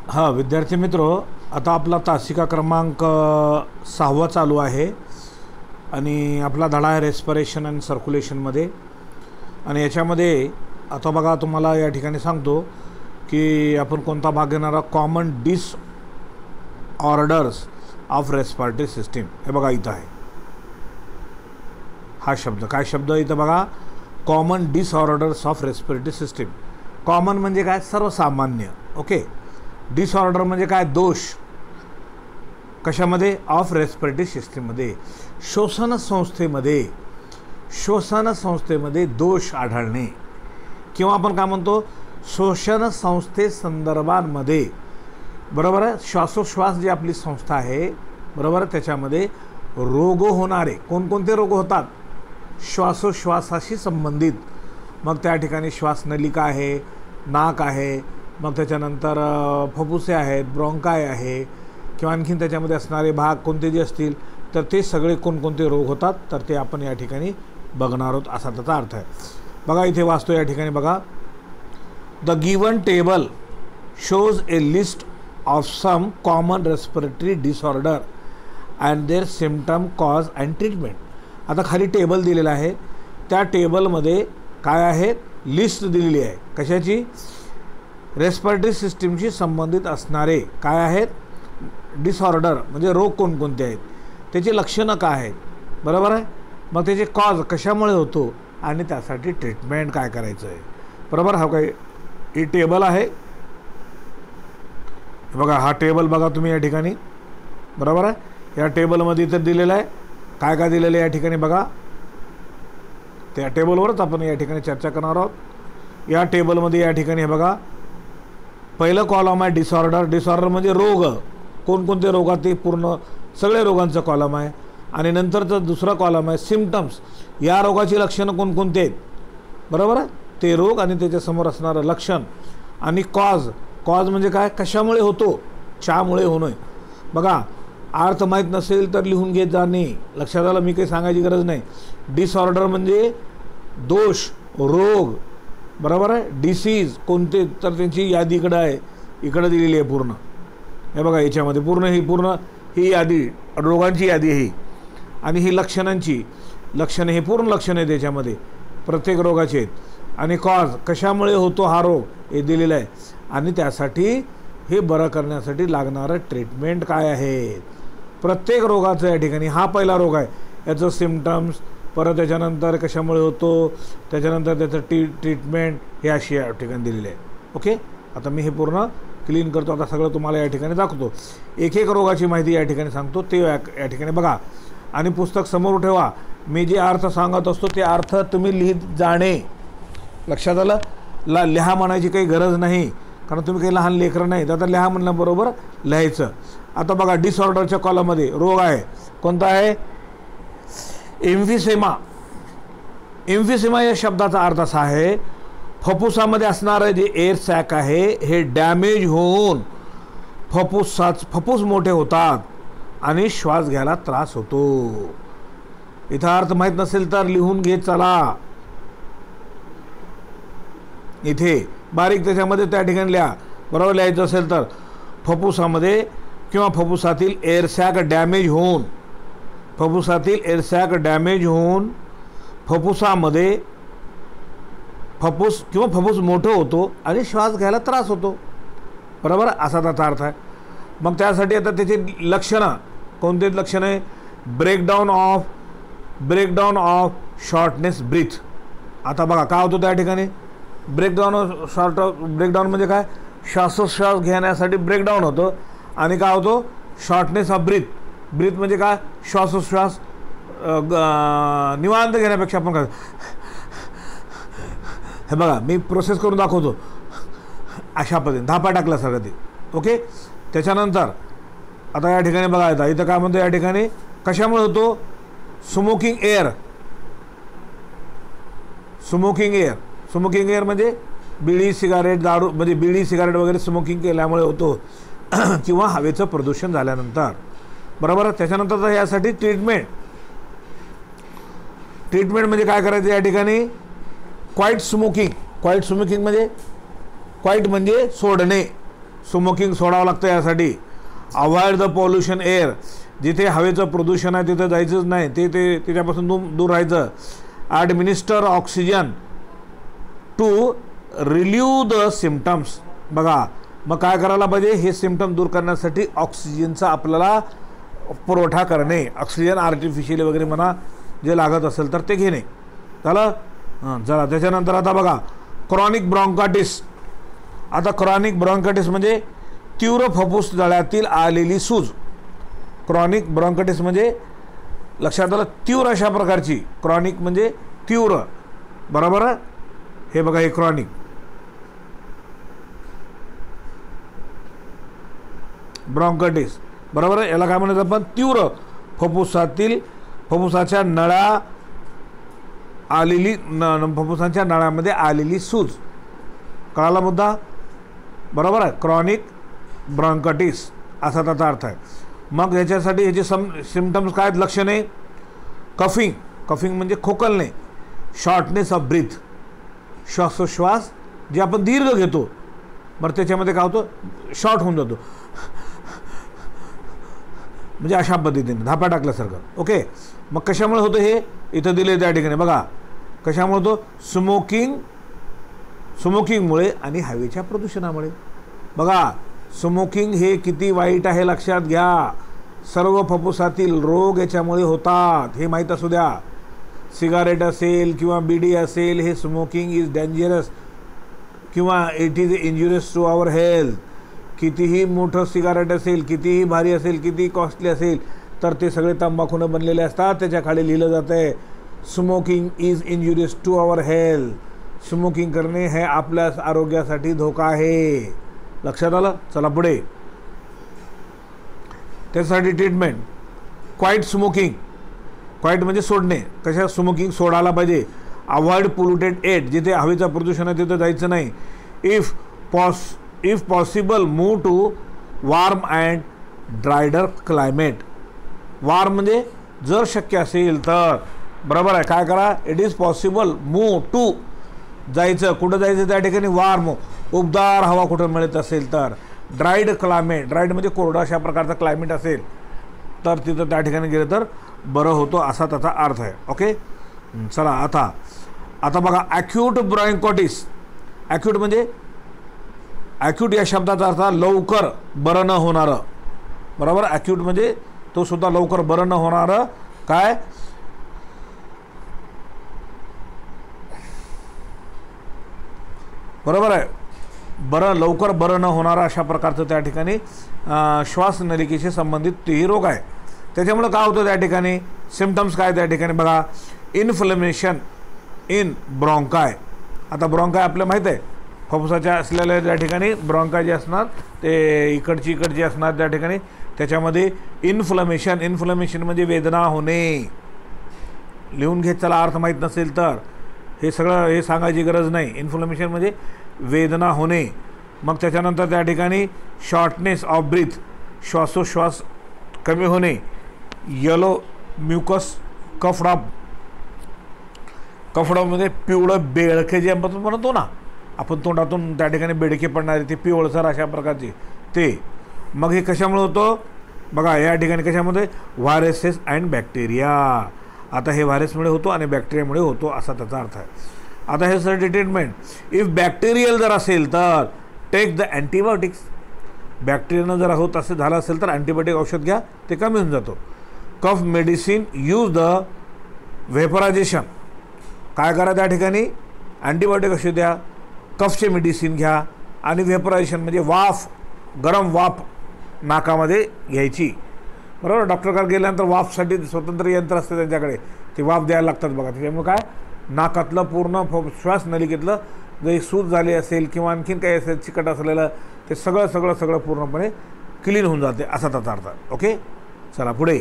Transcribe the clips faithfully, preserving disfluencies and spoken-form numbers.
हां विद्यार्थी मित्र, आता आपला तासिका क्रमांक सहावा चालू आहे आणि आपला धडा आहे रेस्पिरेशन अँड सर्क्युलेशनमध्ये. आणि याच्यामध्ये आता बघा तुम्हाला या ठिकाणी सांगतो की आपण कोणता भाग घेणार आहोत. Common disorders of respiratory system. हे बघा इथं आहे हा शब्द. काय शब्द इथं बघा, common disorders of respiratory system. Common म्हणजे काय, सर्वसामान्य. ओके. डिसऑर्डर म्हणजे काय, दोष. कशामध्ये, ऑफ रेस्पिरेटरी सिस्टीममध्ये, श्वसन संस्थेमध्ये श्वसन संस्थेमध्ये दोष आढळणे, किंवा आपण काय म्हणतो श्वसन संस्थे संदर्भांमध्ये, बरोबर आहे. श्वासोश्वास जी आपली संस्था आहे, बरोबर आहे, त्याच्यामध्ये रोग होणारे कोणकोणते रोग होतात, श्वासोश्वासाशी संबंधित. मग त्या ठिकाणी श्वासनलिका आहे, नाक आहे, मग त्याच्यानंतर फुफ्फुसे आहेत, ब्रॉन्काय आहे, किंवा आणखीन त्याच्यामध्ये असणारे भाग कोणते जे असतील तर ते सगळे कोणकोणते रोग होतात तर ते आपण या ठिकाणी बघणार आहोत, असा त्याचा अर्थ आहे. बघा इथे वाचतो या ठिकाणी बघा, the given table shows a list of some common respiratory disorder and their symptom, cause and treatment. आता खाली टेबल दिलेला आहे, त्या टेबलमध्ये काय आहे, लिस्ट दिलेली आहे. कशाची, रेस्पिरेटरी सिस्टीमशी संबंधित असणारे काय आहेत, डिसऑर्डर म्हणजे रोग कोणकोणते आहेत, त्याची लक्षणं काय आहेत, बरोबर आहे. मग त्याचे कॉज कशामुळे होतो आणि त्यासाठी ट्रीटमेंट काय करायचं आहे, बरोबर. हा काय ही टेबल आहे बघा, हा टेबल बघा तुम्ही या ठिकाणी, बरोबर आहे. या टेबलमध्ये इथं दिलेलं आहे काय काय दिलेलं आहे या ठिकाणी बघा. त्या टेबलवरच आपण या ठिकाणी चर्चा करणार आहोत. या टेबलमध्ये या ठिकाणी हे बघा, पहिलं कॉलम आहे डिसऑर्डर. डिसऑर्डर म्हणजे रोग, कोणकोणते रोगात, ते पूर्ण सगळे रोगांचं कॉलम आहे. आणि नंतरचं दुसरा कॉलम आहे सिम्पटम्स, या रोगाची लक्षणं कोणकोणते आहेत, बरोबर आहे, ते रोग आणि त्याच्यासमोर असणारं लक्षण. आणि कॉज, कॉज म्हणजे काय, कशामुळे होतो, च्यामुळे होणं. बघा अर्थ माहीत नसेल तर लिहून घेत जाणे, लक्षात आलं, मी काही सांगायची गरज नाही. डिसऑर्डर म्हणजे दोष, रोग, बरोबर आहे. डिसीज कोणते तर त्यांची यादी इकडं आहे, इकडं दिलेली आहे पूर्ण. हे बघा याच्यामध्ये पूर्ण ही पूर्ण ही यादी, रोगांची यादी ही, आणि ही लक्षणांची लक्षणे, हे पूर्ण लक्षणं आहे त्याच्यामध्ये प्रत्येक रोगाचे आहेत. आणि कॉज, कशामुळे होतो हा रोग, हे दिलेलं आहे. आणि त्यासाठी हे बरं करण्यासाठी लागणारं ट्रीटमेंट काय आहे, प्रत्येक रोगाचं या ठिकाणी. हा पहिला रोग आहे, याचं सिम्पटम्स, परत त्याच्यानंतर कशामुळे होतो, त्याच्यानंतर त्याचं टी ट्रीटमेंट हे अशी या ठिकाणी दिलेले आहे. ओके. आता मी हे पूर्ण क्लीन करतो, आता सगळं तुम्हाला या ठिकाणी दाखवतो, एक एक रोगाची माहिती या ठिकाणी सांगतो, ते या या ठिकाणी बघा. आणि पुस्तक समोर ठेवा, मी जे अर्थ सांगत असतो ते अर्थ तुम्ही लिहित जाणे, लक्षात आलं. ला लिहा म्हणायची काही गरज नाही, कारण तुम्ही काही लहान लेकरं नाही, तर आता लिहा म्हणल्याबरोबर लिहायचं. आता बघा डिसऑर्डरच्या कॉलममध्ये रोग आहे, कोणता आहे, एम्फिसेमा. एम्फिसेमा या शब्दाचा अर्थ असा आहे, फुफ्फुसामध्ये असणारं जे एअर सॅक आहे हे डॅमेज होऊन फुफ्फुसाच फुफ्फुस मोठे होतात आणि श्वास घ्यायला त्रास होतो. इथं अर्थ माहीत नसेल तर लिहून घेत चला, इथे बारीक त्याच्यामध्ये त्या ठिकाणी लिहा, बरोबर. लिहायचं असेल तर फुफ्फुसामध्ये किंवा फुफ्फुसातील एअर सॅक डॅमेज होऊन, फुफ्फुसातील एअर सॅक डॅमेज होऊन फुफ्फुसामध्ये फुफ्फुस किंवा फुफ्फुस मोठं होतो आणि श्वास घ्यायला त्रास होतो, बरोबर, असा त्याचा अर्थ आहे. मग त्यासाठी आता त्याची लक्षणं, कोणते लक्षणं आहे, breakdown of breakdown of shortness breath. आता बघा काय होतं त्या ठिकाणी, ब्रेकडाऊन ऑफ शॉर्ट ब्रेकडाऊन म्हणजे काय, श्वासोश्वास घेण्यासाठी ब्रेकडाऊन होतं. आणि काय होतो, शॉर्टनेस ऑफ ब्रीथ. ब्रीथ म्हणजे काय, श्वासोश्वास निवांत घेण्यापेक्षा आपण काय, हे बघा मी प्रोसेस करून दाखवतो अशा पद्धतीने, धापा टाकला सगळं ते. ओके. त्याच्यानंतर आता या ठिकाणी बघा येतं, इथं काय म्हणतो या ठिकाणी, कशामुळे होतो, smoking air. Smoking air smoking air म्हणजे बिडी सिगारेट, दारू, म्हणजे बिडी सिगारेट वगैरे स्मोकिंग केल्यामुळे होतो किंवा हवेचं प्रदूषण झाल्यानंतर, बरोबर. त्याच्यानंतर यासाठी ट्रीटमेंट. ट्रीटमेंट म्हणजे काय करायचं या ठिकाणी, क्वाईट स्मोकिंग. क्वाईट स्मोकिंग म्हणजे क्वाईट म्हणजे सोडणे, स्मोकिंग सोडावं लागतं यासाठी. अवॉइड द पॉल्युशन एअर, जिथे हवेचं प्रदूषण आहे तिथे जायचंच नाही, ते ते त्याच्यापासून दूर दूर राहायचं. Administer oxygen to relieve the symptoms. बघा मग काय करायला पाहिजे, हे सिम्पटम दूर करण्यासाठी ऑक्सिजनचा आपल्याला पुरवठा करणे. ऑक्सिजन आर्टिफिशियल वगैरे म्हणा जे लागत असेल तर ते घेणे. झालं हां चला. त्याच्यानंतर आता बघा क्रॉनिक ब्रॉन्कायटिस. आता क्रॉनिक ब्रॉन्कायटिस म्हणजे तीव्र फुफ्फुस जळ्यातील आलेली सूज. क्रॉनिक ब्रॉन्कायटिस म्हणजे लक्षात आलं, तीव्र अशा प्रकारची. क्रॉनिक म्हणजे तीव्र, बरोबर आहे. हे बघा हे क्रॉनिक ब्रॉन्कायटिस, बरोबर आहे. याला काय म्हणायचं आपण, तीव्र फुफ्फुसातील फुफ्फुसाच्या नळा आलेली न फुफ्फुसाच्या नळामध्ये आलेली सूज. कळाला मुद्दा, बरोबर आहे. क्रॉनिक ब्रॉन्कायटिस असा त्याचा अर्थ आहे. मग याच्यासाठी याचे सम सिम्पटम्स काय आहेत, लक्षणे. कफिंग, कफिंग म्हणजे खोकलणे. शॉर्टनेस ऑफ ब्रीथ, श्वासोश्वास जे आपण दीर्घ घेतो बरं त्याच्यामध्ये काय होतं, शॉर्ट होऊन जातो, म्हणजे अशा पद्धतीने धापा टाकल्यासारखं. ओके. मग कशामुळे होतं हे, इथं दिले त्या ठिकाणी बघा कशामुळे होतो, स्मोकिंग स्मोकिंगमुळे आणि हवेच्या प्रदूषणामुळे. बघा स्मोकिंग हे किती वाईट आहे लक्षात घ्या. सर्व फुफ्फुसातील रोग याच्यामुळे होतात, हे माहीत असू द्या. सिगारेट असेल किंवा बिडी असेल, हे स्मोकिंग इज डेंजरस किंवा it is injurious to our health. कितीही मोठं सिगारेट असेल, कितीही भारी असेल, किती कॉस्टली असेल, तर ते सगळे तंबाखूनं बनलेले असतात. त्याच्या खाली लिहिलं जातं आहे smoking is injurious to our health. Smoking करणे हे आपल्या आरोग्यासाठी धोका आहे. लक्षात आलं. चला पुढे. त्यासाठी ट्रीटमेंट. क्वाईट स्मोकिंग, क्वाईट म्हणजे सोडणे. कशा स्मोकिंग सोडायला पाहिजे. अवॉइड पोल्युटेड एअर, जिथे हवेचं प्रदूषण आहे तिथं जायचं नाही. If pos if possible move to warm and drier climate. Warm म्हणजे जर शक्य असेल तर, बरोबर आहे. काय करा, it is possible move to, जायचं कुठं जायचं त्या ठिकाणी, वार्म उबदार हवा कुठं मिळत असेल तर. ड्राईड क्लायमेट, ड्राईड म्हणजे कोरडा अशा प्रकारचा क्लायमेट असेल तर तिथं त्या ठिकाणी गेलं तर बरं होतं असा त्याचा अर्थ आहे. ओके. चला आता आता बघा ॲक्यूट ब्रॉन्कायटिस. ॲक्यूट म्हणजे ॲक्यूट या शब्दाचा अर्थ लवकर बरं न होणारं, बरोबर. ॲक्यूट म्हणजे तो सुद्धा लवकर बरं न होणारं. काय, बरोबर आहे. बरं लवकर बरं न होणारा अशा प्रकारचं त्या ठिकाणी श्वासनलिकेशी संबंधित तेही रोग आहे. त्याच्यामुळे काय होतं त्या ठिकाणी, सिम्पटम्स काय त्या ठिकाणी बघा. Inflammation in bronchi. आता ब्रॉन्काय आपल्याला माहीत आहे, फुफ्फुसाच्या असलेल्या त्या ठिकाणी ब्रॉन्काय जे असणार ते इकडची इकडची असणार त्या ठिकाणी, त्याच्यामध्ये इन्फ्लमेशन. इन्फ्लमेशन म्हणजे वेदना होणे. लिहून घेत चला, अर्थ माहीत नसेल तर हे सगळं हे सांगायची गरज नाही. इन्फ्लमेशन म्हणजे वेदना होणे. मग त्याच्यानंतर त्या ठिकाणी शॉर्टनेस ऑफ ब्रीथ, श्वासोश्वास कमी होणे. Yellow mucus कफडाप. कफडामध्ये पिवळं बेडके जे आपण म्हणतो ना आपण, तोंडातून त्या ठिकाणी बेडके पडणारे ते पिवळसर अशा प्रकारचे ते. मग हे कशामुळे होतं बघा, या ठिकाणी कशामध्ये, व्हायरसेस अँड बॅक्टेरिया. आता हे व्हायरसमुळे होतो आणि बॅक्टेरियामुळे होतो असा त्याचा अर्थ आहे. आता हे साठी ट्रीटमेंट. इफ बॅक्टेरियल जर असेल तर टेक द अँटीबायोटिक्स. बॅक्टेरियानं जर होत असेल झालं असेल तर अँटीबायोटिक औषध घ्या, ते कमी होऊन जातो. Cough medicine use the vaporization. काय करा त्या ठिकाणी, अँटीबायोटिक औषध द्या, कफचे मेडिसिन घ्या आणि व्हेपरायझेशन म्हणजे वाफ, गरम वाफ नाकामध्ये घ्यायची, बरोबर. डॉक्टरकडे गेल्यानंतर वाफसाठी स्वतंत्र यंत्र असतं त्यांच्याकडे, ते वाफ द्यायला लागतात बघा. त्याच्यामुळे काय, नाकातलं पूर्ण श्वास नलिकेतलं जरी सूज झाली असेल किंवा आणखीन काही असेल चिकट असलेलं ते सगळं सगळं सगळं पूर्णपणे क्लीन होऊन जाते असा त्याचा अर्थ. ओके. चला पुढे.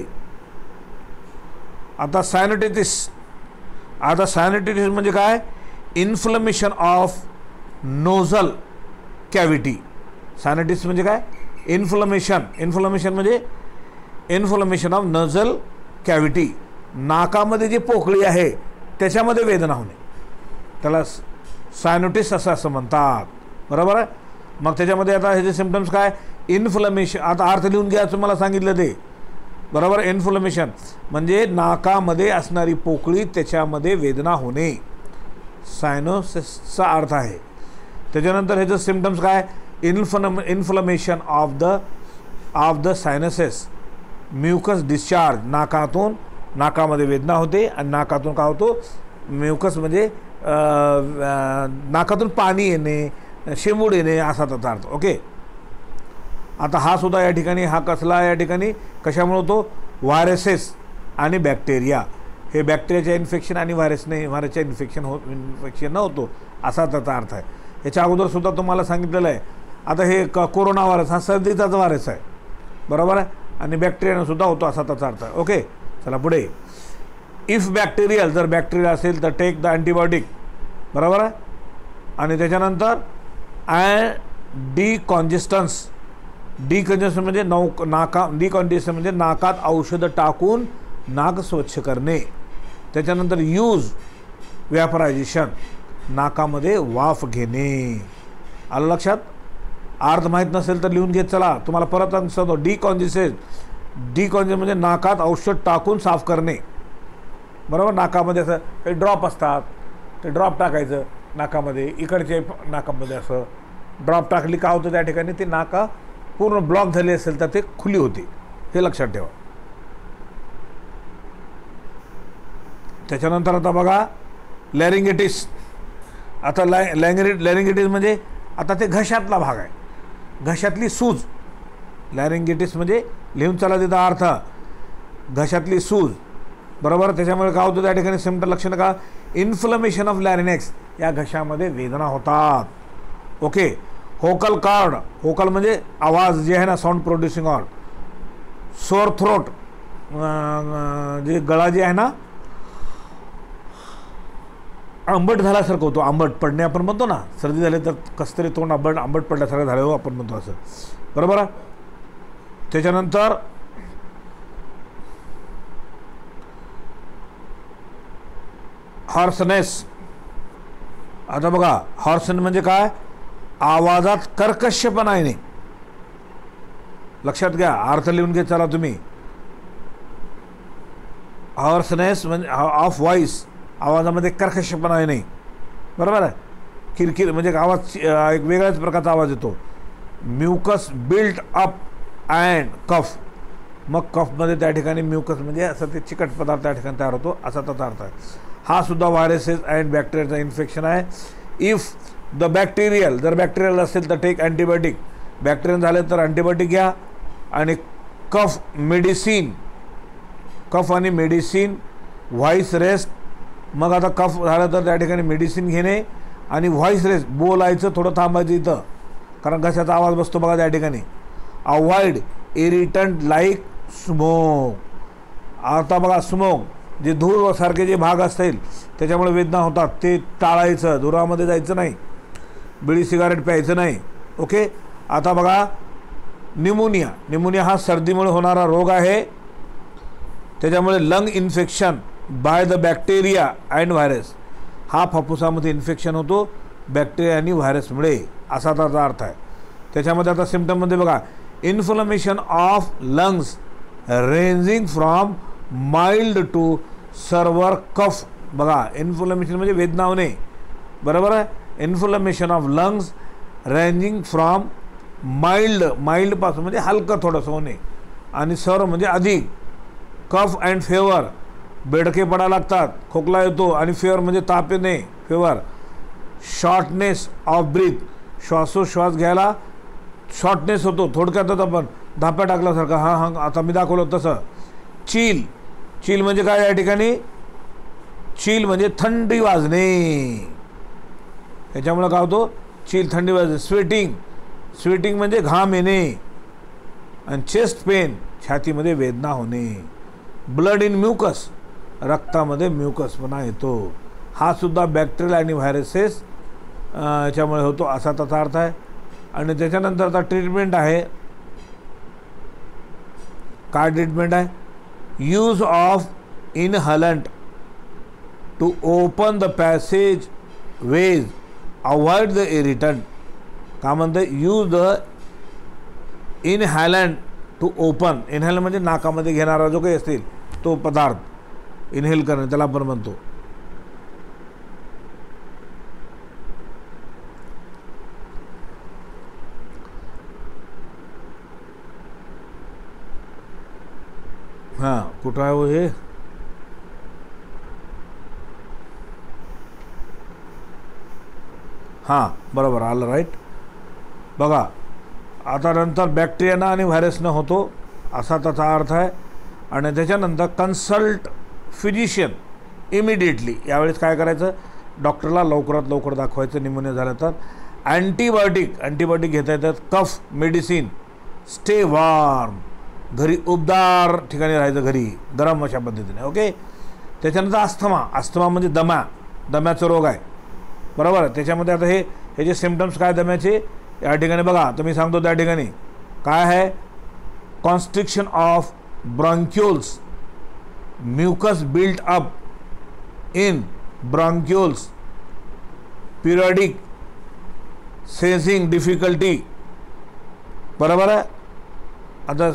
आता सायनोटायटिस. आता सायनोटायटिस म्हणजे काय, inflammation of nasal cavity. Sinusitis म्हणजे काय, इन्फ्लमेशन. इन्फ्लमेशन म्हणजे इन्फ्लमेशन ऑफ नोझल कॅव्हिटी. नाकामध्ये जी पोकळी आहे त्याच्यामध्ये वेदना होणे, त्याला सायनोटिस असं असं म्हणतात, बरोबर आहे. मग त्याच्यामध्ये आता ह्याचे सिम्पटम्स काय, इन्फ्लमेशन. आता अर्थ लिहून घ्या, तुम्हाला सांगितलं ते बरोबर. इन्फ्लमेशन म्हणजे नाकामध्ये असणारी पोकळी, त्याच्यामध्ये वेदना होणे, सायनोसिसचा अर्थ आहे. त्याच्यानंतर ह्याचं सिम्पटम्स काय, inflam inflammation of the of the sinuses, mucus discharge, नाकातून नाकामध्ये वेदना होते आणि नाकातून काय होतो, म्युकस म्हणजे नाकातून पाणी येणे, शेंबूड येणे असा त्याचा अर्थ. ओके. आता हा सुद्धा या ठिकाणी, हा कसला या ठिकाणी कशामुळे होतो, व्हायरसेस आणि बॅक्टेरिया. हे बॅक्टेरियाच्या इन्फेक्शन आणि व्हायरसने व्हायरसच्या इन्फेक्शन हो इन्फेक्शन न होतो असा त्याचा अर्थ आहे. याच्या अगोदर सुद्धा तुम्हाला सांगितलेलं आहे. आता हे क कोरोना व्हायरस हा सर्दीचाच व्हायरस आहे बरोबर आहे, आणि बॅक्टेरियानं सुद्धा होतो असा त्याचा अर्थ आहे. ओके. चला पुढे. इफ बॅक्टेरियल, जर बॅक्टेरिया असेल तर टेक द अँटीबायोटिक बरोबर आहे. आणि त्याच्यानंतर अँड डिकॉन्जेस्टन्स, डिकॉन्जेस्टन म्हणजे नौ नाका डिकॉन्जेस्टन म्हणजे नाकात औषधं टाकून नाक स्वच्छ करणे. त्याच्यानंतर यूज व्हॅपरायझेशन, नाकामध्ये वाफ घेणे. आलं लक्षात. अर्थ माहीत नसेल तर लिहून घेत चला, तुम्हाला परत सांगतो. डिकॉन्जेस्टेड, डिकॉन्जेस्ट म्हणजे नाकात औषध टाकून साफ करणे बरोबर. नाकामध्ये असं काही ड्रॉप असतात, ते ड्रॉप टाकायचं नाकामध्ये, इकडचे नाकामध्ये असं ड्रॉप टाकली का होतं त्या ठिकाणी, ते नाका पूर्ण ब्लॉक झाले असेल तर ते खुली होते, हे लक्षात ठेवा. त्याच्यानंतर आता बघा लॅरिंगेटिस. आता लॅ लॅंगेट लॅरिंगेटिस म्हणजे आता ते घशातला भाग आहे, घशातली सूज. लॅरिंगेटिस म्हणजे लिहून चला तिथं अर्थ, घशातली सूज बरोबर. त्याच्यामुळे काय होतं त्या ठिकाणी सिम्पटम लक्षण का, इन्फ्लमेशन ऑफ लॅरिनेक्स, या घशामध्ये वेदना होतात. ओके. होकल कॉर्ड, होकल म्हणजे आवाज जे आहे ना, साऊंड प्रोड्युसिंग ऑर्ड. सोअर थ्रोट, जे गळा जे आहे ना आंबट झाल्यासारखं होतो, आंबट पडणे आपण म्हणतो ना, सर्दी झाली तर कसं तरी तोंड आंबट आंबट पडल्यासारखं झालं हो आपण म्हणतो असं बरोबर. त्याच्यानंतर हॉर्सनेस. आता बघा हॉर्सन म्हणजे काय, आवाजात कर्कशपणा येणे. लक्षात घ्या, अर्थ लिहून घेत चला तुम्ही. हॉर्सनेस म्हणजे ऑफ व्हॉइस, आवाजामध्ये कर्कशपणा येणे बरोबर आहे. किरकिर म्हणजे आवाज एक वेगळ्याच प्रकारचा आवाज येतो. Mucus built up and cough, मग कफमध्ये त्या ठिकाणी म्युकस म्हणजे असं ते चिकट पदार्थ त्या ठिकाणी तयार होतो असा त्याचा अर्थ आहे. हा सुद्धा व्हायरसेस अँड बॅक्टेरियाचा इन्फेक्शन आहे. इफ द बॅक्टेरियल, जर बॅक्टेरियल असेल तर टेक अँटीबायोटिक, बॅक्टेरियन झाले तर अँटीबायोटिक घ्या. आणि कफ मेडिसिन, कफ आणि मेडिसिन, व्हॉइस रेस्ट. मग आता कफ झालं तर त्या ठिकाणी मेडिसिन घेणे आणि व्हॉइस रेस्ट, बोलायचं थोडं थांबायचं इथं, कारण घशाचा आवाज बसतो बघा त्या ठिकाणी. Avoid irritant like smoke. आता बघा स्मोक, जे धूर सारखे जे भाग असतील त्याच्यामुळे वेदना होतात, ते टाळायचं, धुरामध्ये जायचं नाही, बिडी सिगारेट प्यायचं नाही. ओके. आता बघा न्यूमोनिया, न्यूमोनिया हा सर्दीमुळे होणारा रोग आहे. त्याच्यामुळे lung infection by the bacteria and virus, हा फुफ्फुसामध्ये इन्फेक्शन होतो बॅक्टेरिया आणि व्हायरसमुळे असा त्याचा अर्थ आहे. त्याच्यामध्ये आता सिम्पटममध्ये बघा, inflammation of lungs ranging from mild to severe cough. बघा इन्फ्लमेशन म्हणजे वेदना होणे बरोबर आहे. Inflammation of lungs ranging from mild, माइल्डपासून म्हणजे हलकं थोडंसं होणे, आणि सर म्हणजे अधिक. कफ अँड फेवर, बेडके पडायला लागतात, खोकला येतो, आणि फेवर म्हणजे ताप येणे, फेवर. शॉर्टनेस ऑफ ब्रीथ, श्वासोश्वास घ्यायला शॉर्टनेस होतो, थोडक्यातच आपण धाप्या टाकल्यासारखं, हां हां आता मी दाखवलं तसं. चील, चील म्हणजे काय या ठिकाणी, चील म्हणजे थंडी वाजणे, याच्यामुळे काय होतो चील, थंडी वाजणे. स्वेटिंग, स्वेटिंग म्हणजे घाम येणे. आणि चेस्ट पेन, छातीमध्ये वेदना होणे. ब्लड इन म्युकस, रक्तामध्ये म्युकसपणा येतो. हा सुद्धा बॅक्टेरिया आणि व्हायरसेस याच्यामुळे होतो असा त्याचा अर्थ आहे. आणि त्याच्यानंतर आता ट्रीटमेंट आहे. काय ट्रीटमेंट आहे, use of inhalant to open the passage ways, avoid the irritant. का म्हणतं use the inhalant to open. Inhale म्हणजे नाकामध्ये घेणारा जो काही असतील तो पदार्थ इनहेल करणे त्याला आपण म्हणतो. हां कुठं आहे हो हे? हां बरोबर आलं राईट. बघा आता नंतर बॅक्टेरियानं आणि व्हायरसनं होतो असा त्याचा अर्थ आहे. आणि त्याच्यानंतर कन्सल्ट फिजिशियन इमिडिएटली. यावेळेस काय करायचं, डॉक्टरला लवकरात लवकर दाखवायचं निमोनिया झालं तर. अँटीबायोटिक अँटीबायोटिक घेता येतात. Cough medicine. Stay warm. घरी उबदार ठिकाणी राहायचं, घरी गरम अशा पद्धतीने. ओके. त्याच्यानंतर अस्थमा. अस्थमा म्हणजे दमा, दम्याचा रोग आहे बरोबर आहे. त्याच्यामध्ये आता हे हे जे सिम्पटम्स काय दम्याचे या ठिकाणी बघा तुम्ही सांगतो त्या ठिकाणी काय आहे, constriction of bronchioles, mucus built up in bronchioles, periodic sensing difficulty बरोबर आहे. आता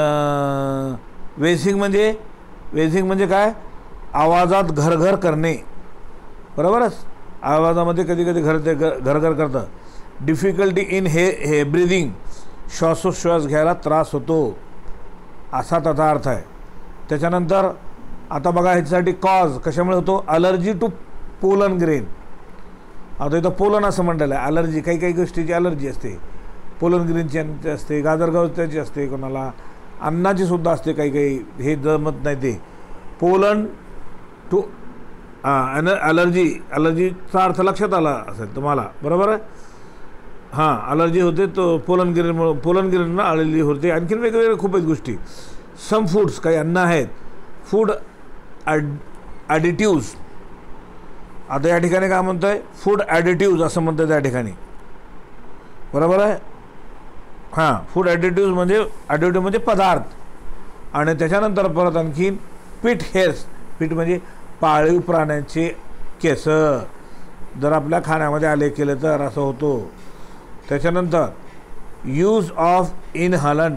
वेसिंग म्हणजे वेसिंग म्हणजे काय, आवाजात घरघर करणे बरोबरच. आवाजामध्ये कधी कधी घर ते घरघर करतं. डिफिकल्टी इन हे हे ब्रिदिंग, श्वासोश्वास घ्यायला त्रास होतो असा त्याचा अर्थ आहे. त्याच्यानंतर आता बघा ह्याच्यासाठी कॉज कशामुळे होतो, अलर्जी टू पोलन ग्रेन. आता इथं पोलन असं म्हटलेलं आहे. अलर्जी काही काही गोष्टीची अलर्जी असते. पोलन ग्रीनची असते, गाजर गवताची असते, कोणाला अन्नाची सुद्धा असते, काही काही हे जमत नाही ते. पोलन टू हां अलर्जी, अलर्जीचा अर्थ लक्षात आला असेल तुम्हाला बरोबर आहे. हां अलर्जी होते तो पोलन ग्रीनमुळं, पोलन ग्रीनना अलर्जी होते. आणखीन वेगवेगळ्या खूप आहेत गोष्टी. सम फूड्स, काही अन्न आहेत, फूड ॲड ॲडिटिव्ज. आता या ठिकाणी काय म्हणतं आहे, फूड ॲडिटिव्ज असं म्हणतं त्या ठिकाणी बरोबर आहे. हां फूड ॲडिटिव्ज म्हणजे ॲडिटिव्ह म्हणजे पदार्थ. आणि त्याच्यानंतर परत आणखीन पीठ हेअर्स. पीठ म्हणजे पाळीव प्राण्यांचे केस जर आपल्या खाण्यामध्ये आले केले तर असं होतो. त्याच्यानंतर use of inhalant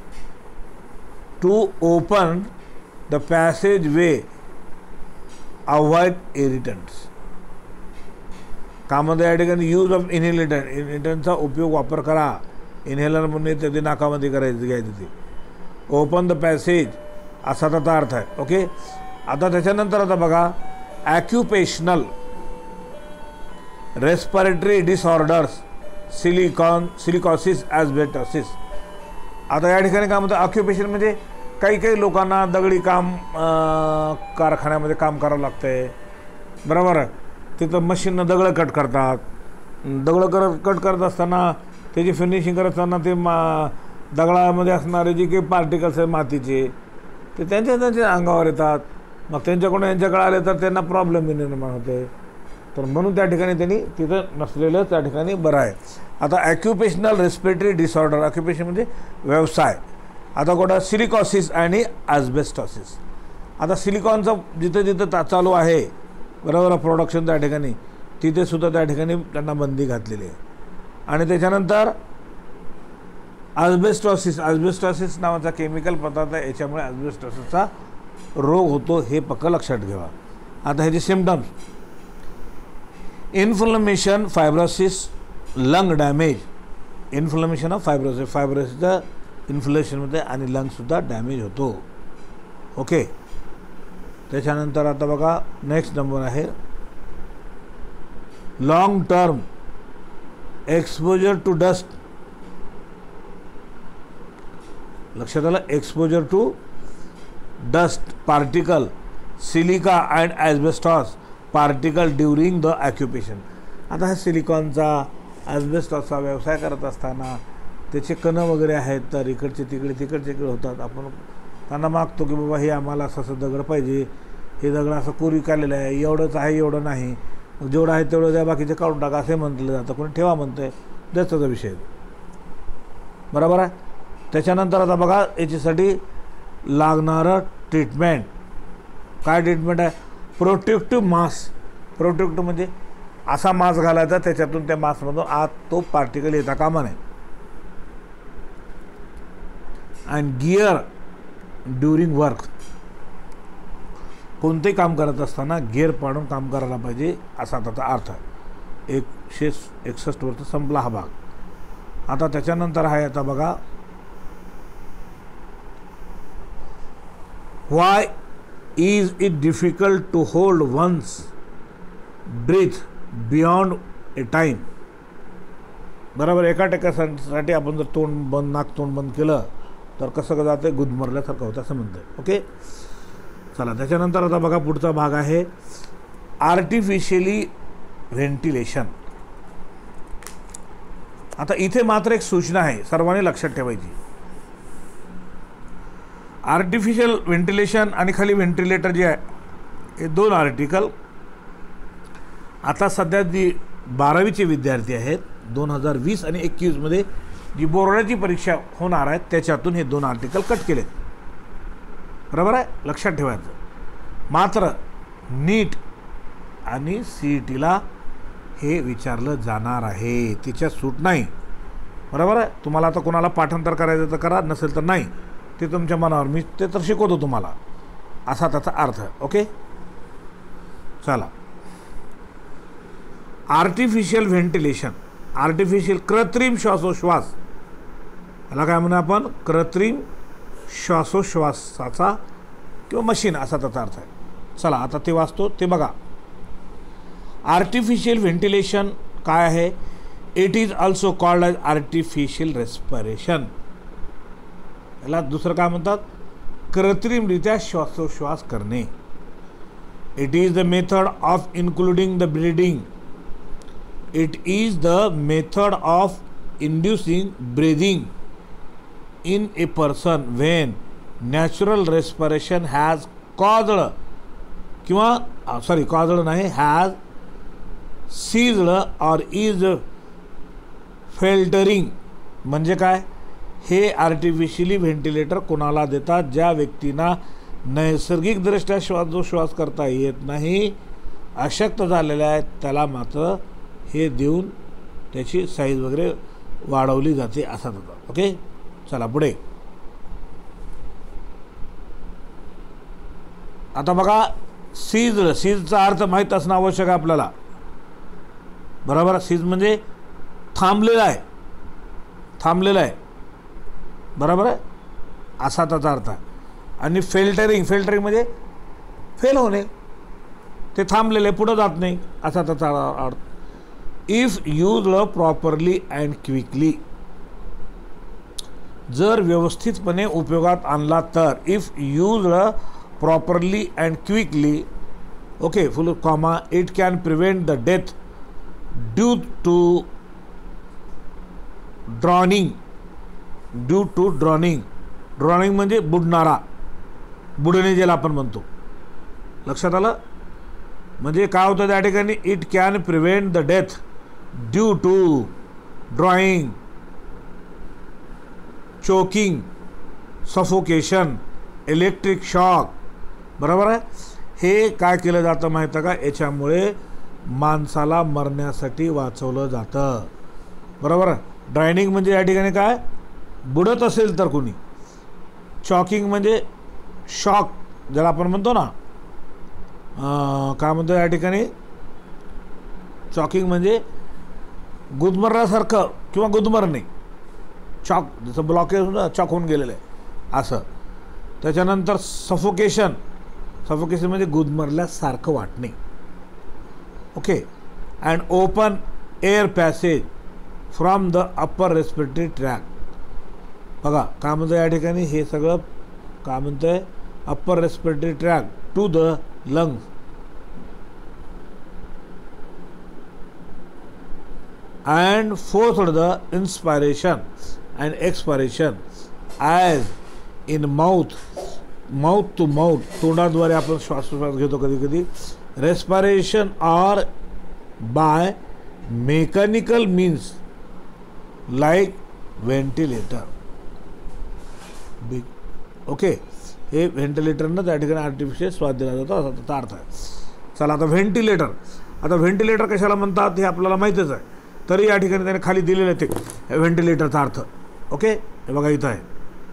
to open the passage way, avoid irritants. कामध्ये या ठिकाणी यूज ऑफ इनहेलिटंट, इनहेलिटंटचा उपयोग वापर करा. इनहेलर म्हणजे ते नाकामध्ये करायचं घ्यायचं ते. ओपन द पॅसेज असा त्याचा अर्थ आहे. ओके. आता त्याच्यानंतर आता बघा occupational respiratory disorders, silicon silicosis asbestosis. आता या ठिकाणी काय म्हणतं, ऑक्युपेशन म्हणजे काही काही लोकांना दगडी काम कारखान्यामध्ये काम करावं लागतं आहे बरोबर आहे. तिथं मशीननं दगडं कट करतात. दगडं करत कट करत असताना त्याची फिनिशिंग करत असताना ते मा दगडामध्ये असणारे जे काही पार्टिकल्स आहेत मातीचे ते त्यांच्या त्यांच्या अंगावर येतात. मग त्यांच्याकडून यांच्याकडे आले तर त्यांना प्रॉब्लेम निर्माण होते. तर म्हणून त्या ठिकाणी त्यांनी तिथं नसलेलं त्या ठिकाणी बरं आहे. आता ॲक्युपेशनल रेस्पिरेटरी डिसऑर्डर, ऑक्युपेशन म्हणजे व्यवसाय. आता कुठं सिलिकॉसिस आणि ॲस्बेस्टॉसिस. आता सिलिकॉनचं जिथं जिथं ता चालू आहे बरोबर प्रोडक्शन त्या ठिकाणी, तिथेसुद्धा त्या ठिकाणी त्यांना बंदी घातलेली आहे. आणि त्याच्यानंतर ॲस्बेस्टॉसिस, ॲस्बेस्टॉसिस नावाचा केमिकल पदार्थ आहे, याच्यामुळे ॲस्बेस्टॉसिसचा रोग होतो हे पक्क लक्षात ठेवा. आता ह्याचे symptoms, inflammation, fibrosis, lung damage. Inflammation of fibrosis, फायब्रोसिसचं इन्फ्लेशनमध्ये आणि लंगसुद्धा डॅमेज होतो. ओके. त्याच्यानंतर आता बघा नेक्स्ट नंबर आहे long term exposure to dust. लक्षात आलं, exposure to dust particle, silica and asbestos particle during the occupation. आता हा सिलिकॉनचा ॲस्बेस्टॉसचा व्यवसाय करत असताना त्याचे कण वगैरे आहेत तर इकडचे तिकडे तिकडचे तिकडे होतात. आपण त्यांना मागतो की बाबा हे आम्हाला असं असं दगड पाहिजे, हे दगड असं कोरी काढलेलं आहे, एवढंच आहे एवढं नाही, जेवढं आहे तेवढं द्या, बाकीचे काढून टाका असे म्हटलं जातं. कोणी ठेवा म्हणतं आहे, त्याचा विषय बरोबर आहे. त्याच्यानंतर आता बघा याच्यासाठी लागणारं ट्रीटमेंट काय ट्रीटमेंट आहे, प्रोटेक्टिव्ह मास्क. प्रोटेक्टिव्ह म्हणजे असा मास्क घालायचा, त्याच्यातून त्या मास्कमधून आत तो पार्टिकल येता कामा नये. अँड गिअर ड्युरिंग वर्क, कोणतेही काम करत असताना गिअर पाडून काम करायला पाहिजे असा त्याचा अर्थ आहे. एकशे एकसष्ट वरचा संपला हा भाग. आता त्याच्यानंतर आहे आता बघा, why is it difficult to hold one's breath beyond a time. बरोबर, एका टेकासाठी आपण जर तोंड बंद नाक तोंड बंद केलं तर कसं जातं, गुदमरल्यासारखं होतं असं म्हणतं. ओके, चला त्याच्यानंतर आता बघा पुढचा भाग आहे आर्टिफिशियली व्हेंटिलेशन. आता इथे मात्र एक सूचना आहे, सर्वांनी लक्षात ठेवायची. आर्टिफिशियल व्हेंटिलेशन आणि खाली व्हेंटिलेटर जे आहे हे दोन आर्टिकल आता सध्या जी बारावीचे विद्यार्थी आहेत दोन हजार वीस आणि एकवीसमध्ये जी बोर्डाची परीक्षा होणार आहे त्याच्यातून हे दोन आर्टिकल कट केलेत. बरोबर आहे, लक्षात ठेवायचं. मात्र नीट आणि सी ई टीला हे विचारलं जाणार आहे, तिच्या सूट नाही. बरोबर आहे, तुम्हाला आता कोणाला पाठांतर करायचं तर करा, नसेल तर नाही, ते तुमच्या मनावर, मी ते तर शिकवतो तुम्हाला, असा त्याचा अर्थ. ओके, चला. आर्टिफिशियल व्हेंटिलेशन, आर्टिफिशियल कृत्रिम श्वासोश्वास, याला काय म्हणू आपण, कृत्रिम श्वासोश्वासाचा किंवा मशीन असा त्याचा अर्थ आहे. चला आता ते वाचतो, ते बघा. आर्टिफिशियल व्हेंटिलेशन काय आहे, it is also called as artificial respiration. याला दुसरं काय म्हणतात, कृत्रिमरित्या श्वासोश्वास करणे. It is the method of including the breathing. It is the method of inducing breathing in a person when natural respiration has caused किंवा सॉरी caused नाही has ceased or is filtering. म्हणजे काय, हे आर्टिफिशियली व्हेंटिलेटर कोणाला देतात, ज्या व्यक्तींना नैसर्गिकदृष्ट्या श्वासोश्वास करता येत नाही, अशक्त झालेल्या आहेत, त्याला मात्र हे देऊन त्याची साईज वगैरे वाढवली जाते असा होता. ओके, चला पुढे. आता बघा सीज, सीजचा अर्थ माहीत असणं आवश्यक आहे आपल्याला. बरोबर, सीज म्हणजे थांबलेला आहे, थांबलेला आहे. बरोबर आहे, असा त्याचा अर्थ आहे. आणि फिल्टरिंग, फिल्टरिंग म्हणजे फेल होणे, ते थांबलेले पुढं जात नाही असा त्याचा अर्थ. If used properly and quickly, जर व्यवस्थितपणे उपयोगात आणला तर. If used properly and quickly, okay, full comma, it can prevent the death due to drowning. Due to drowning, drowning म्हणजे बुडणारा, बुडणे ज्याला आपण म्हणतो. लक्षात आलं, म्हणजे काय होतं त्या ठिकाणी, it can prevent the death due to drowning, choking, suffocation, electric shock. बरोबर आहे, हे काय केलं जातं माहिती का, याच्यामुळे माणसाला मरण्यासाठी वाचवलं जातं. बरोबर आहे. ड्रायनिंग म्हणजे या ठिकाणी काय, बुडत असेल तर कोणी. चॉकिंग म्हणजे शॉक ज्याला आपण म्हणतो ना, काय म्हणतो या ठिकाणी, चॉकिंग म्हणजे गुदमरण्यासारखं किंवा गुदमरणे, चॉक जसं ब्लॉकेज चॉक होऊन गेलेलं आहे असं. त्याच्यानंतर सफोकेशन, सफोकेशन म्हणजे गुदमरल्यासारखं वाटणे. Okay, and open air passage from the upper respiratory tract. बघा काय म्हणतं या ठिकाणी, हे सगळं काय म्हणतं आहे, upper respiratory tract to the lungs. and forced the inspiration and expiration as in mouth, mouth to mouth, तोंडाद्वारे आपण श्वासोश्वास घेतो कधी कधी. respiration or by mechanical means like ventilator. Okay, हे व्हेंटिलेटरनं त्या ठिकाणी आर्टिफिशियल श्वास दिला जातो असा त्याचा अर्थ आहे. चला आता व्हेंटिलेटर, आता व्हेंटिलेटर कशाला म्हणतात हे आपल्याला माहीतच आहे, तरी या ठिकाणी त्याने खाली दिलेलं आहे ते व्हेंटिलेटरचा अर्थ. ओके, हे बघा इथं आहे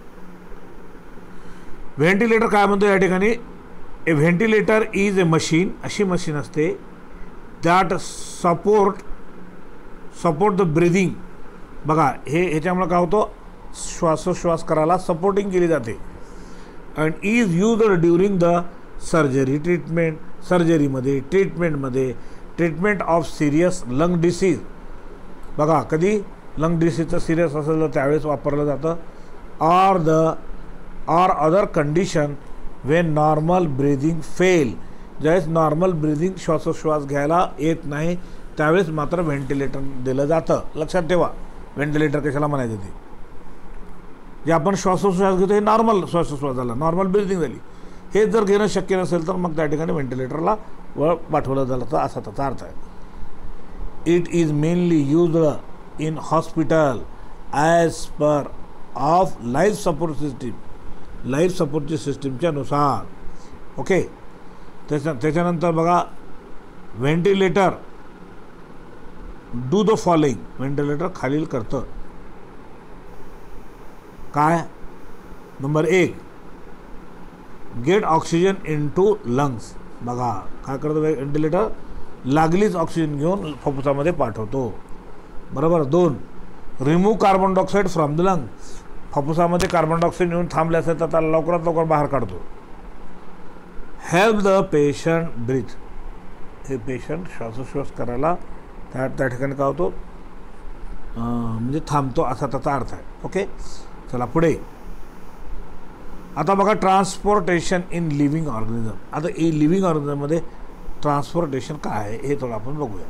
व्हेंटिलेटर काय म्हणतो या ठिकाणी. A ventilator is a machine, अशी मशीन असते that support support the breathing. बघा हे ह्याच्यामुळे काय होतं, श्वासोश्वास करायला सपोर्टिंग केली जाते. And is used during the surgery treatment, सर्जरीमध्ये ट्रीटमेंटमध्ये treatment of serious lung disease. बघा कधी लंग डिसीजचं सिरियस असेल तर त्यावेळेस वापरलं जातं. Or the or other condition when normal breathing fail, ज्यावेळेस नॉर्मल ब्रिदिंग श्वासोश्वास घ्यायला येत नाही त्यावेळेस मात्र व्हेंटिलेटर दिलं जातं. लक्षात ठेवा व्हेंटिलेटर कशाला म्हणायचं ते. जे आपण श्वासोश्वास घेतो हे नॉर्मल श्वासोश्वास झाला, नॉर्मल ब्रिदिंग झाली. हे जर घेणं शक्य नसेल तर मग त्या ठिकाणी व्हेंटिलेटरला व पाठवलं जातं असा त्याचा अर्थ आहे. It is mainly used in hospital as per of life support system, life सपोर्टची सिस्टीमच्या नुसार. ओके, त्याच्या त्याच्यानंतर बघा ventilator do the following, ventilator खालील करतं काय. नंबर एक, get oxygen in to lungs. बघा काय करतो व्हेंटिलेटर, लागलीच ऑक्सिजन घेऊन फुफ्फुसामध्ये पाठवतो. बरोबर. दोन, remove carbon dioxide from the lung, फुफ्फुसामध्ये कार्बन डायऑक्साईड येऊन थांबले असेल तर त्याला लवकरात लवकर बाहेर काढतो. हेल्प द पेशंट ब्रीथ, हे पेशंट श्वासोश्वास करायला त्या त्या ठिकाणी काय होतो म्हणजे थांबतो असा त्याचा अर्थ आहे. ओके, चला पुढे. आता बघा ट्रान्सपोर्टेशन इन लिव्हिंग ऑर्गॅनिझम. आता ई लिव्हिंग ऑर्गॅनिझममध्ये ट्रान्सपोर्टेशन काय आहे हे थोडं आपण बघूया.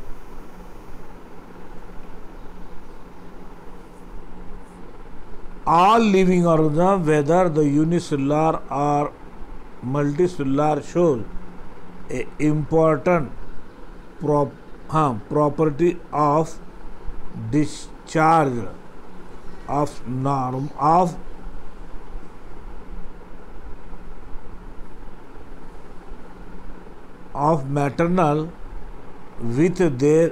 All living organism whether the unicellular और multicellular shows a important prop हां property of discharge of norm of of maternal with their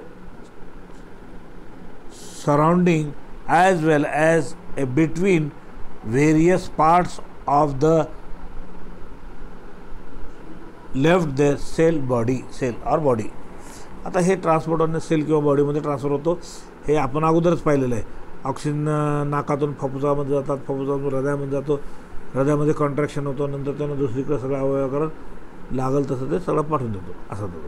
surrounding as well as a between various parts of the left their cell body cell or body. आता हे transport होणे sale किंवा बॉडीमध्ये transfer होतो हे आपण अगोदरच पाहिलेलं आहे. ऑक्सिजन नाकातून फुफ्फुसामध्ये जातात, फुफ्फुसातून हृदयामध्ये जातो, हृदयामध्ये कॉन्ट्रॅक्शन होतो, नंतर त्यानं दुसरीकडे सगळं अवयवाकरण लागल तसं ते सगळं पाठवून देतो असं होतं.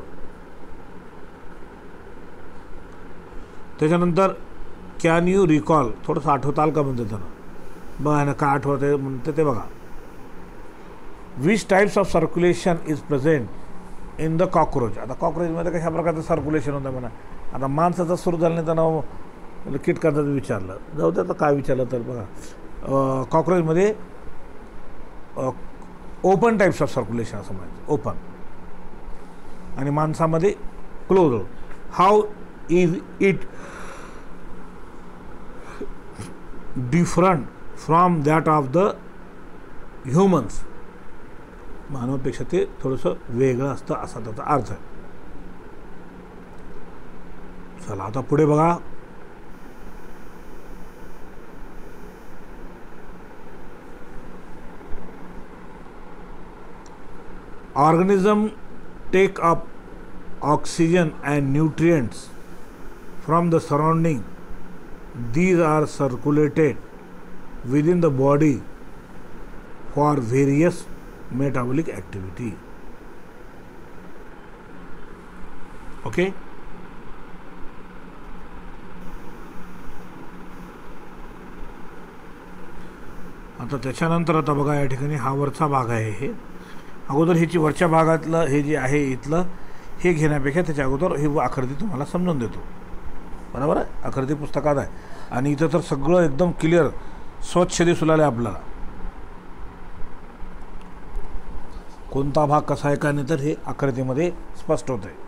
त्याच्यानंतर कॅन यू रिकॉल, थोडंसं आठवताल का म्हणते त्यानं. बघा ना काय आठवते म्हणते ते बघा. Which types of circulation is present in the cockroach. आता कॉक्रोचमध्ये कशा प्रकारचं सर्क्युलेशन होतं म्हणा. आता माणसाचा सुरू झाला नाही त्यांना कीटकाचं विचारलं, जाऊ दे आता काय विचारलं तर बघा कॉक्रोचमध्ये ओपन टाईप्स ऑफ सर्क्युलेशन असं म्हणायचं, ओपन. आणि माणसामध्ये close. How is it different from that of the humans. मानवापेक्षा ते थोडंसं वेगळं असतं असा त्याचा अर्थ आहे. चला आता पुढे बघा. Organism take up oxygen and nutrients from the surrounding. These are circulated within the body for various metabolic activity. Okay? आता त्याच्यानंतर आता बघा या ठिकाणी हा वरचा भाग आहे. हे अगोदर ह्याची वरच्या भागातलं हे जे आहे इथलं हे घेण्यापेक्षा त्याच्या अगोदर हे आकृती तुम्हाला समजून देतो. बरोबर आहे, आकृती पुस्तकात आहे आणि इथं तर सगळं एकदम क्लिअर स्वच्छ दिसू लागलं आपल्याला. कोणता भाग कसा आहे का नाही तर हे आकृतीमध्ये स्पष्ट होत आहे.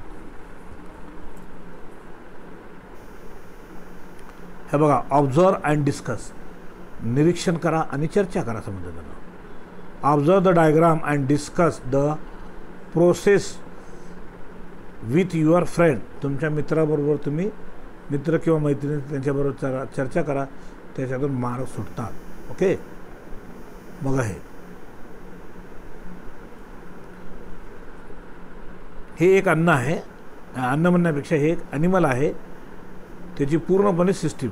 हे बघा ऑब्झर्व अँड डिस्कस, निरीक्षण करा आणि चर्चा करा समजा त्यांना. Observe the diagram and discuss the process with your friend, तुमच्या मित्राबरोबर तुम्ही, मित्र किंवा मैत्रिणी त्यांच्याबरोबर चर चर्चा करा, त्याच्यातून मार्क सुटतात. ओके, बघा हे हे एक अन्न आहे, अन्न म्हणण्यापेक्षा हे एक ॲनिमल आहे, त्याची पूर्णपणे सिस्टीम.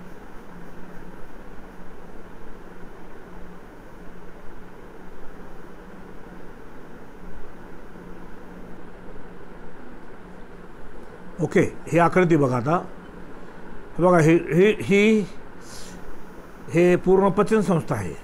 ओके, ही आकृती बघा. आता बघा, हे हे ही हे पूर्ण पचन संस्था आहे.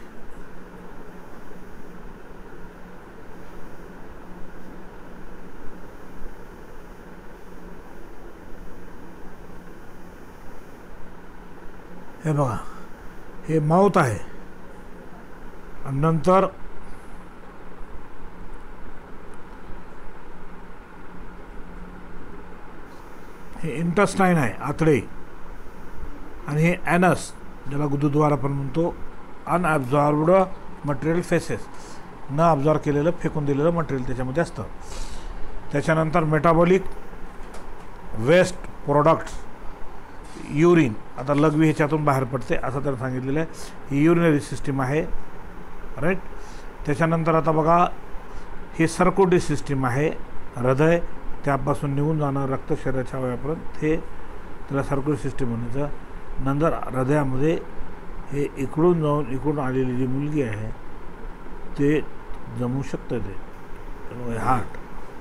हे बघा, हे माउथ आहे, आणि नंतर हे इंटेस्टाईन आहे, आतडे, आणि हे ॲनस, ज्याला गुदद्वार आपण म्हणतो. अनॲब्झॉर्ब्ड मटेरियल फेसेस, न ऑब्झॉर्व केलेलं, फेकून दिलेलं मटेरियल त्याच्यामध्ये असतं. त्याच्यानंतर मेटाबॉलिक वेस्ट प्रोडक्ट्स, युरिन, आता लघवी ह्याच्यातून बाहेर पडते असं तर सांगितलेलं आहे. ही युरिनरी सिस्टीम आहे, राईट. त्याच्यानंतर आता बघा, ही सर्कुलेटरी सिस्टीम आहे, हृदय, त्यापासून निघून जाणं रक्त शरीराच्या अवयवापर्यंत, हे त्याला सर्क्युलर सिस्टीम म्हणायचं. नंतर हृदयामध्ये हे इकडून जाऊन इकडून आलेली जी मुलगी आहे ते जमू शकतं, ते हार्ट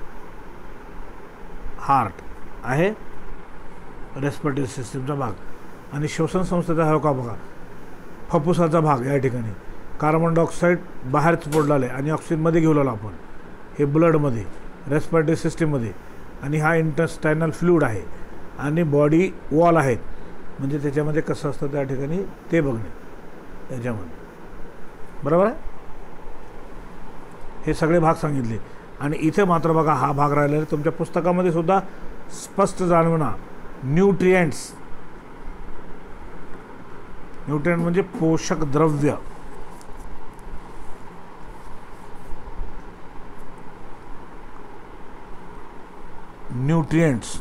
हार्ट आहे, रेस्पिरेटरी सिस्टीमचा भाग. आणि श्वसन संस्थेचा हा का बघा, फुफ्फुसाचा भाग. या ठिकाणी कार्बन डायऑक्साईड बाहेरच पडलेलं आहे आणि ऑक्सिजनमध्ये घेऊन आलो आपण, हे ब्लडमध्ये, रेस्पिरेटरी सिस्टीममध्ये. आणि हा इंटेस्टायनल फ्लुइड आहे, आणि बॉडी वॉल आहेत, म्हणजे त्याच्यामध्ये कसं असतं त्या ठिकाणी ते बघणे त्याच्यामध्ये, बरोबर आहे. हे सगळे भाग सांगितले. आणि इथे मात्र बघा, हा भाग राहिलेला तुमच्या पुस्तकामध्ये सुद्धा स्पष्ट जाणवणार. न्यूट्रिएंट्स, न्यूट्रिएंट म्हणजे पोषक द्रव्य. न्यूट्रिएंट्स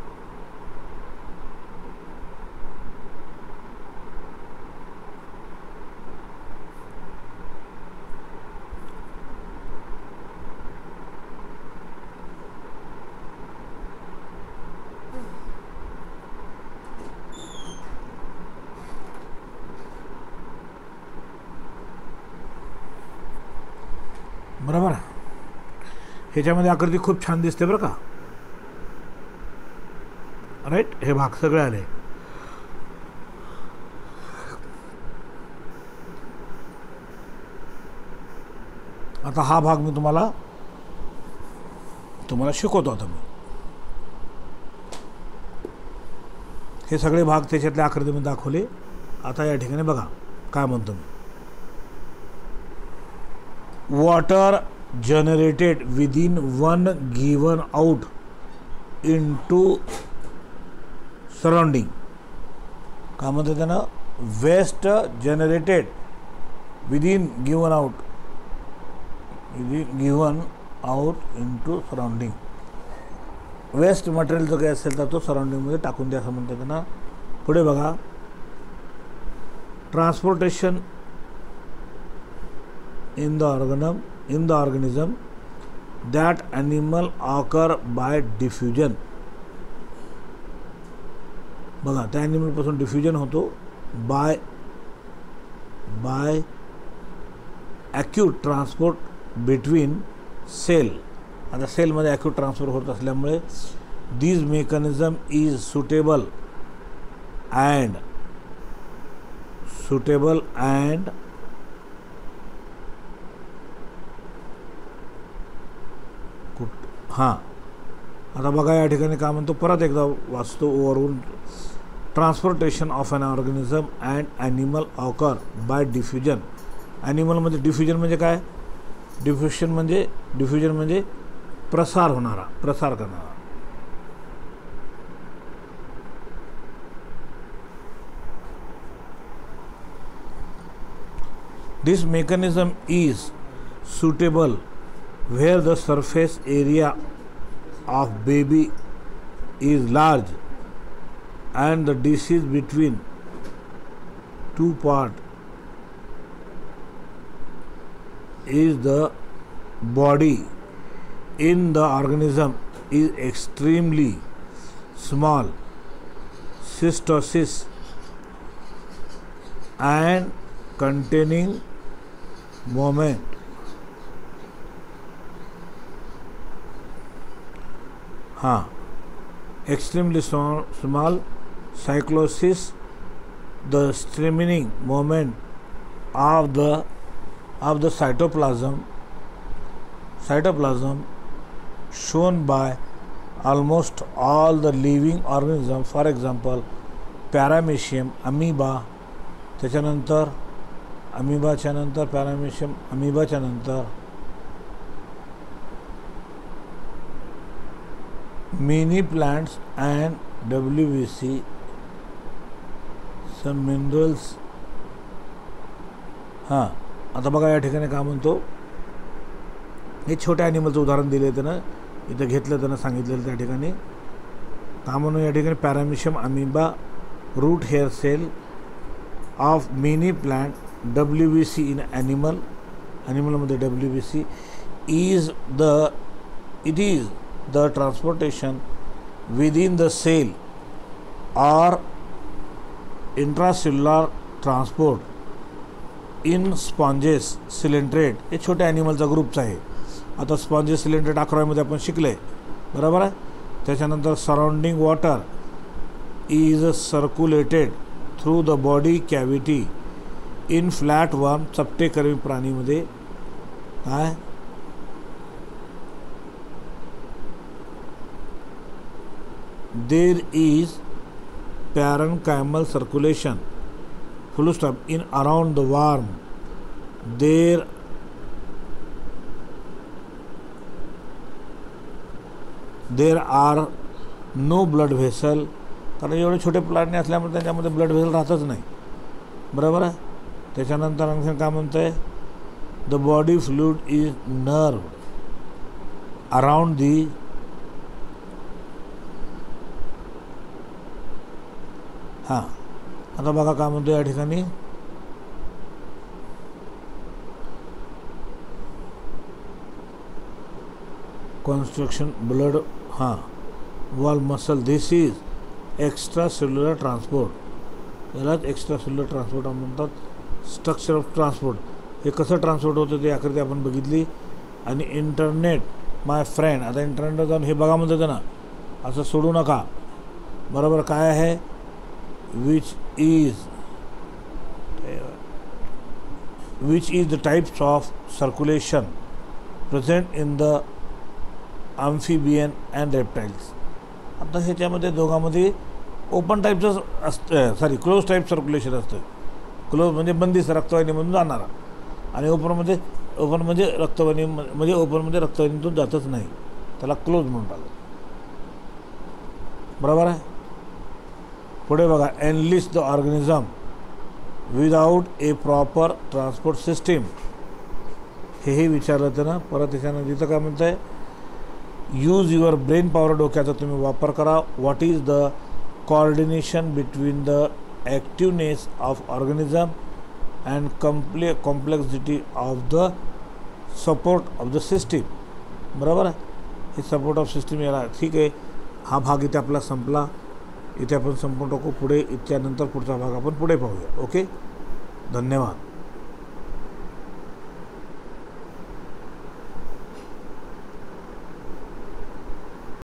बरोबर. ह्याच्यामध्ये आकृती खूप छान दिसते बरं का, राईट. हे भाग सगळे आले. आता हा भाग मी तुम्हाला तुम्हाला शिकवतो. आता मी हे सगळे भाग त्याच्यातल्या आकृतीमध्ये दाखवले. आता या ठिकाणी बघा काय म्हणतो मी. Water generated within one given out into surrounding, काय म्हणतात त्यानं, waste generated within given out within given out into surrounding. Waste material जो काही असेल तर तो सराउंडिंगमध्ये टाकून द्या असं म्हणतात त्यांना. पुढे बघा, transportation in the organism in the organism that animal occur by diffusion. बघा, त्या ॲनिमलपासून डिफ्युजन होतो by by acute transport between cell. आता सेलमध्ये ॲक्यूट ट्रान्सफर होत असल्यामुळे this mechanism is suitable and suitable and हां. आता बघा या ठिकाणी काय म्हणतो, परत एकदा वाचतो ओवरून. Transportation of an organism and animal occur by diffusion. Animal म्हणजे डिफ्युजन म्हणजे काय, डिफ्युजन म्हणजे डिफ्युजन म्हणजे प्रसार होणारा, प्रसार करणारा. This mechanism is suitable where the surface area of baby is large and the distance between two parts is the body in the organism is extremely small. Cystosis and containing moment. हाँ, extremely small, small cyclosis, the streaming moment of the of the cytoplasm cytoplasm shown by almost all the living organisms, for example paramecium, amoeba, त्याच्यानंतर अमिबाच्या नंतर paramecium, अमिबाच्या नंतर mini plants and W B C, some minerals. हां, आता बघा या ठिकाणी काय म्हणतो, हे छोट्या ॲनिमलचं उदाहरण दिले त्यानं इथं घेतलं, त्यानं सांगितलेलं त्या ठिकाणी का म्हणून या ठिकाणी paramecium, amoeba, root hair cell of many plant, W B C in animal, animal मध्ये W B C is the it is the transportation within the cell or intracellular transport in sponges, coelenterate. हे छोट्या ॲनिमलचा ग्रुपच आहे. आता sponges, coelenterate अकरावीमध्ये आपण शिकले, बरोबर आहे. त्याच्यानंतर surrounding water is circulated through the body cavity in flat worm. चपटेकर्मी प्राणीमध्ये काय there is parenchymal circulation full stop in around the worm. There there are no blood vessel, कारण एवढे छोटे प्लांट असल्यामुळे त्यांच्यामध्ये ब्लड व्हेसल राहतच नाही, बरोबर आहे. त्याच्यानंतर आणखी काय म्हणतं आहे, the body fluid is nerve around the हां. आता बघा काय म्हणतो या ठिकाणी, कॉन्स्ट्रक्शन ब्लड हां wall muscle. This is extra cellular transport, यालाच एक्स्ट्रा सेल्युलर ट्रान्सपोर्ट म्हणतात. स्ट्रक्चर ऑफ ट्रान्सपोर्ट, हे कसं ट्रान्सपोर्ट होतं ते आकृती आपण बघितली. आणि इंटरनेट माय फ्रेंड, आता इंटरनेटवर जाऊन हे बघा म्हणतं ना, असं सोडू नका, बरोबर. काय आहे, which is which is the types of circulation present in the amphibian and reptiles. आता ह्याच्यामध्ये दोघांमध्ये ओपन टाईपचं असतं, सॉरी क्लोज टाईप सर्क्युलेशन असतं. क्लोज म्हणजे बंदिस्त रक्तवाहिनीमधून जाणारा, आणि ओपनमध्ये ओपन म्हणजे रक्तवाहिनी म्हणजे ओपनमध्ये रक्तवाहिनीतून जातच नाही, त्याला क्लोज म्हणतात, बरोबर आहे. पुढे बघा, enlist the organism without a proper transport system, हेही विचारलं त्यांना. परत त्याच्यानं तिथं काय म्हणतं आहे, यूज युअर ब्रेन पॉवर, डोक्याचा तुम्ही वापर करा. What is the coordination between the activeness of organism and comple complexity of the support of the system, बरोबर आहे. हे सपोर्ट ऑफ सिस्टीम याला ठीक आहे. हा भाग इथे आपला संपला, इथे आपण संपून टाकू. पुढे त्यानंतर पुढचा भाग आपण पुढे पाहूया. ओके, धन्यवाद.